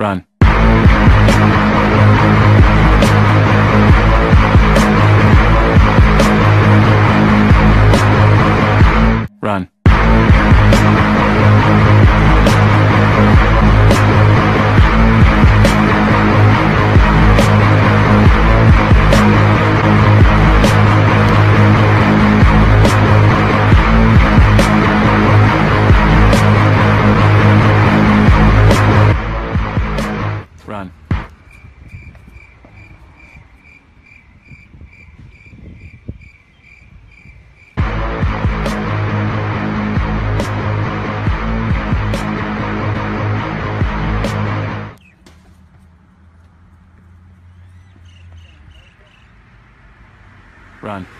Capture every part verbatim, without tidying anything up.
Run. Run. Run. Run.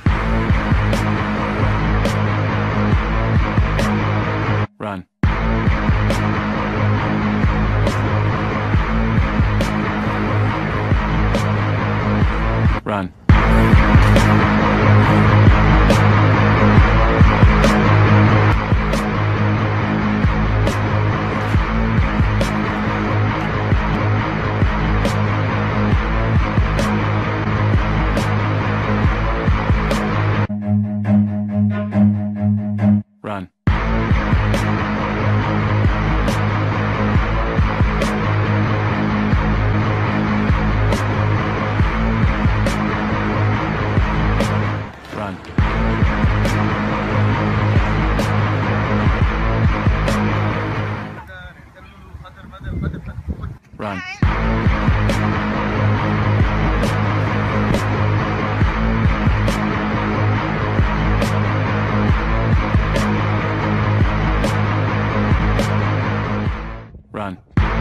Run. Run. Run. Run. Run. Run.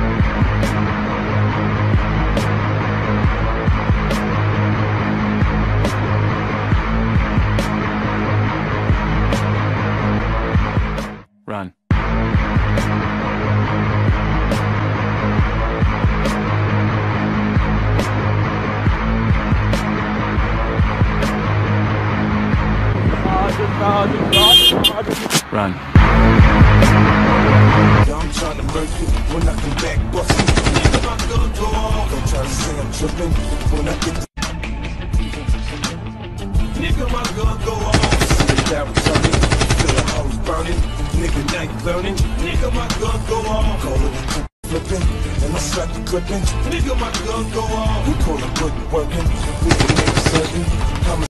Run. Run. I'm trying to murk you when I come back bustin'. Nigga, my gun go off. Don't try to say I'm trippin' when I get the nigga, my gun go off. See the barrel turning, feel the house burning. Nigga, now you learning. Nigga, my gun go off. Call it flipping, and I slap the clipping. Nigga, my gun go off. We call it good working. We can make certain.